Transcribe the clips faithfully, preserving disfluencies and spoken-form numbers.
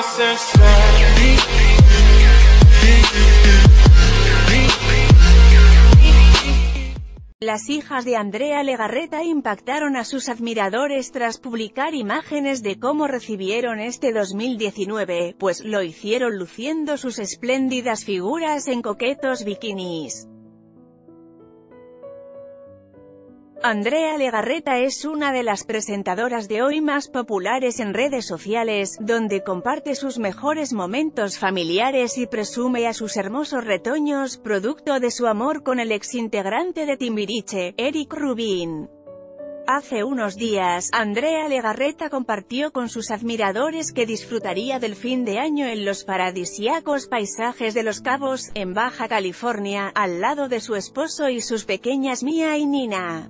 Las hijas de Andrea Legarreta impactaron a sus admiradores tras publicar imágenes de cómo recibieron este dos mil diecinueve, pues lo hicieron luciendo sus espléndidas figuras en coquetos bikinis. Andrea Legarreta es una de las presentadoras de hoy más populares en redes sociales, donde comparte sus mejores momentos familiares y presume a sus hermosos retoños, producto de su amor con el exintegrante de Timbiriche, Eric Rubin. Hace unos días, Andrea Legarreta compartió con sus admiradores que disfrutaría del fin de año en los paradisíacos paisajes de Los Cabos, en Baja California, al lado de su esposo y sus pequeñas Mia y Nina.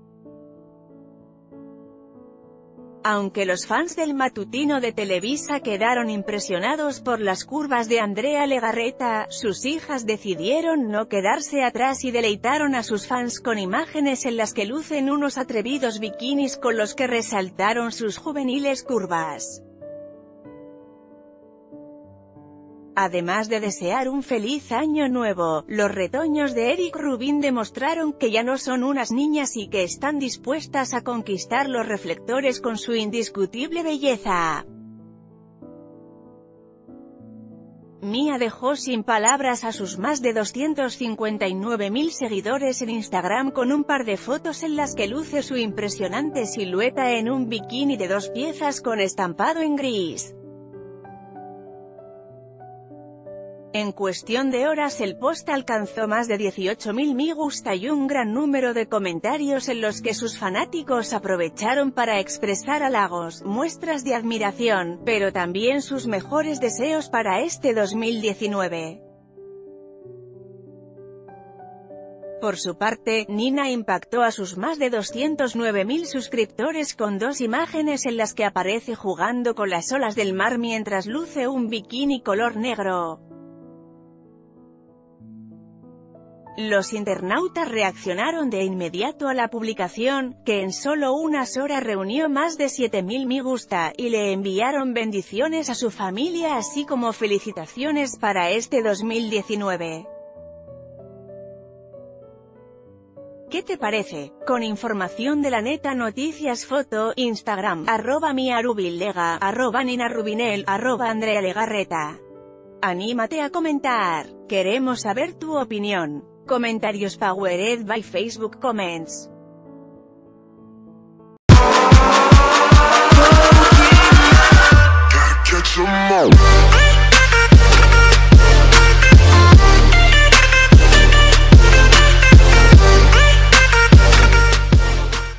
Aunque los fans del matutino de Televisa quedaron impresionados por las curvas de Andrea Legarreta, sus hijas decidieron no quedarse atrás y deleitaron a sus fans con imágenes en las que lucen unos atrevidos bikinis con los que resaltaron sus juveniles curvas. Además de desear un feliz año nuevo, los retoños de Eric Rubin demostraron que ya no son unas niñas y que están dispuestas a conquistar los reflectores con su indiscutible belleza. Mia dejó sin palabras a sus más de doscientos cincuenta y nueve mil seguidores en Instagram con un par de fotos en las que luce su impresionante silueta en un bikini de dos piezas con estampado en gris. En cuestión de horas el post alcanzó más de dieciocho mil me gusta y un gran número de comentarios en los que sus fanáticos aprovecharon para expresar halagos, muestras de admiración, pero también sus mejores deseos para este dos mil diecinueve. Por su parte, Nina impactó a sus más de doscientos nueve mil suscriptores con dos imágenes en las que aparece jugando con las olas del mar mientras luce un bikini color negro. Los internautas reaccionaron de inmediato a la publicación, que en solo unas horas reunió más de siete mil me gusta, y le enviaron bendiciones a su familia así como felicitaciones para este dos mil diecinueve. ¿Qué te parece? Con información de La Neta Noticias Foto, Instagram, arroba miarubilega, arroba ninarubinel, arroba Andrea Legarreta. Anímate a comentar. Queremos saber tu opinión. Comentarios powered by Facebook Comments.